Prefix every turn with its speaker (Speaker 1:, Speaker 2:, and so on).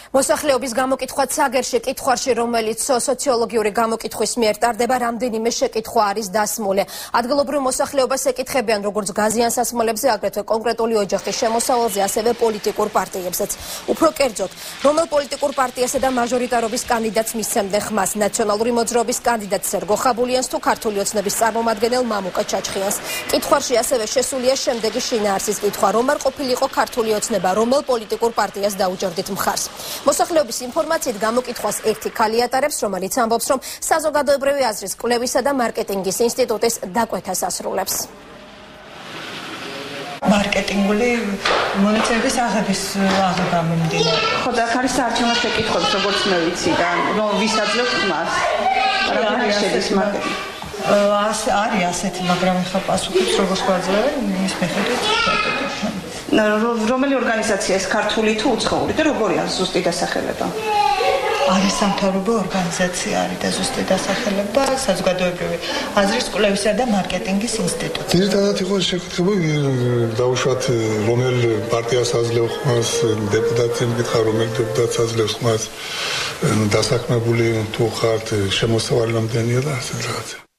Speaker 1: მოსახლეობის გამოკითხვა ცაგერში კითხვარში, რომელიც სოციოლოგიური გამოკითხვის მიერ ტარდება, რამდენიმე შეკითხვა არის დასმული. ადგილობრივ მოსახლეობას ეკითხებიან როგორც გაზიან სასმელებზე, აგრეთვე კონკრეტული ოჯახის შემოსავალზე, ასევე პოლიტიკურ პარტიებსაც. უფრო კერძოდ, რომელ პოლიტიკურ პარტიასა და მაჟორიტარობის კანდიდატს მისცემდნენ ხმას, ნაციონალური მოძრაობის კანდიდატს სერგო თუ ქართული ოცნების წარმომადგენელ მამუკა ჩაჩხიანს. კითხვარში ასევე შესულია შემდეგი შინაარსის კითხვა: რომ არ ყოფილიყო ქართული ოცნება, რომელ პოლიტიკურ პარტიას დაუჭერდით მხარს. მოსახლეობის ინფორმაციით გამოკითხვას ერთი ქალი ატარებს, რომელიც ამბობს, რომ საზოგადოებრივი აზრის კვლევისა და მარკეტინგის ინსტიტუტის დაკვეთას ასრულებს.
Speaker 2: მარკეტინგული მონაცემების აღების გამომდინარე.
Speaker 3: ხო და აქ არის საარჩევნო შეკითხვები, როგორც მე ვიცი და რომ ვის აძლევთ ხმას.
Speaker 2: არის ასეთი, მაგრამ ეხლა პასუხობს როგორც გვაძლევენ იმის მიხედვით.
Speaker 3: რომელი ორგანიზაცია ეს, ქართული თუ უცხოური და როგორია ზუსტი დასახელება?
Speaker 2: არის სამთავრობო ორგანიზაცია არის და ზუსტი დასახელება საზოგადოებრივი აზრის კვლევისა და მარკეტინგის ინსტიტუტი.
Speaker 4: ძირითადად იყო შეკითხები დავუშვათ რომელ პარტიას აძლევს ხმას, დეპუტატი მკითხა რომელ დეპუტატს აძლევს ხმას, დასაქმებული თუ ხართ, შემოსავალი რამდენია და ასე რაღაც.